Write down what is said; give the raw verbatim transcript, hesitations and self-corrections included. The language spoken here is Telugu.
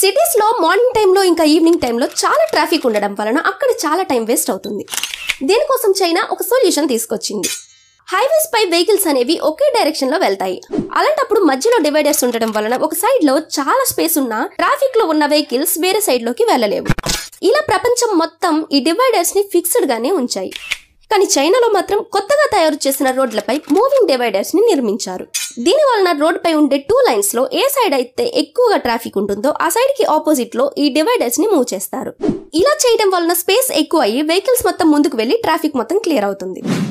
సిటీస్ లో మార్నింగ్ టైంలో ఇంకా ఈవినింగ్ టైంలో చాలా ట్రాఫిక్ ఉండడం వలన అక్కడ చాలా టైం వేస్ట్ అవుతుంది. దీనికోసం చైనా ఒక సొల్యూషన్ తీసుకొచ్చింది. హైవేస్ పై వెహికల్స్ అనేవి ఒకే డైరెక్షన్ లో వెళ్తాయి. అలాంటప్పుడు మధ్యలో డివైడర్స్ ఉండడం వలన ఒక సైడ్ లో చాలా స్పేస్ ఉన్న ట్రాఫిక్ లో ఉన్న వెహికల్స్ వేరే సైడ్ లోకి వెళ్ళలేవు. ఇలా ప్రపంచం మొత్తం ఈ డివైడర్స్ ని ఫిక్స్డ్ గానే ఉంచాయి. కానీ చైనాలో మాత్రం కొత్తగా తయారు చేసిన రోడ్లపై మూవింగ్ డివైడర్స్ ని నిర్మించారు. దీని వలన రోడ్ పై ఉండే టూ లైన్స్ లో ఏ సైడ్ అయితే ఎక్కువగా ట్రాఫిక్ ఉంటుందో ఆ సైడ్ కి ఆపోజిట్ లో ఈ డివైడర్స్ ని మూవ్ చేస్తారు. ఇలా చేయడం వలన స్పేస్ ఎక్కువ అయ్యి వెహికల్స్ మొత్తం ముందుకు వెళ్లి ట్రాఫిక్ మొత్తం క్లియర్ అవుతుంది.